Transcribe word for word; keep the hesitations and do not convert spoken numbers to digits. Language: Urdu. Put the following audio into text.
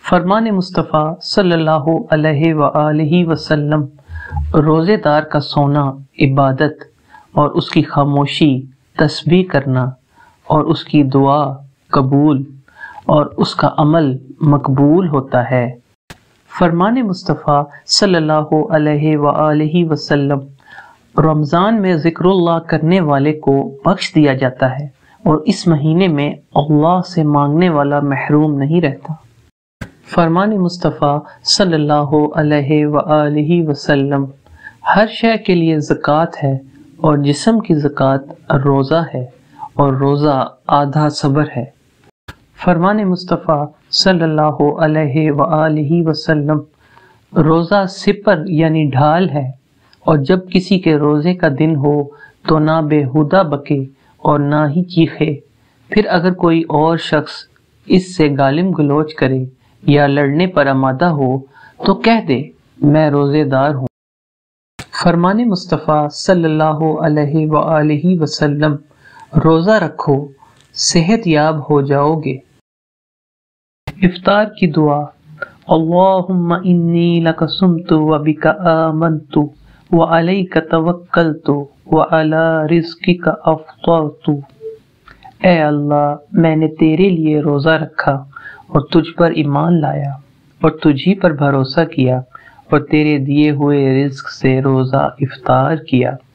فرمان مصطفیٰ صلی اللہ علیہ وآلہ وسلم، روزے دار کا سونا عبادت اور اس کی خاموشی تسبیح کرنا اور اس کی دعا قبول اور اس کا عمل مقبول ہوتا ہے۔ فرمان مصطفیٰ صلی اللہ علیہ وآلہ وسلم، رمضان میں ذکر اللہ کرنے والے کو بخش دیا جاتا ہے اور اس مہینے میں اللہ سے مانگنے والا محروم نہیں رہتا۔ فرمان مصطفیٰ صلی اللہ علیہ وآلہ وسلم، ہر شے کے لیے زکوٰۃ ہے اور جسم کی زکوٰۃ روزہ ہے اور روزہ آدھا صبر ہے۔ فرمان مصطفیٰ صلی اللہ علیہ وآلہ وسلم، روزہ سپر یعنی ڈھال ہے، اور جب کسی کے روزے کا دن ہو تو نہ بےہودہ بکے اور نہ ہی چیخے، پھر اگر کوئی اور شخص اس سے گالم گلوچ کرے یا لڑنے پر آمادہ ہو تو کہہ دے میں روزے دار ہوں۔ فرمان مصطفیٰ صلی اللہ علیہ وآلہ وسلم، روزہ رکھو صحت یاب ہو جاؤ گے۔ افطار کی دعا، اللہم انی لک صمت وبک آمنت وعلیک توکلت وعلی رزقک افطرت۔ اے اللہ، میں نے تیرے لیے روزہ رکھا اور تجھ پر ایمان لایا اور تجھی پر بھروسہ کیا اور تیرے دیے ہوئے رزق سے روزہ افطار کیا۔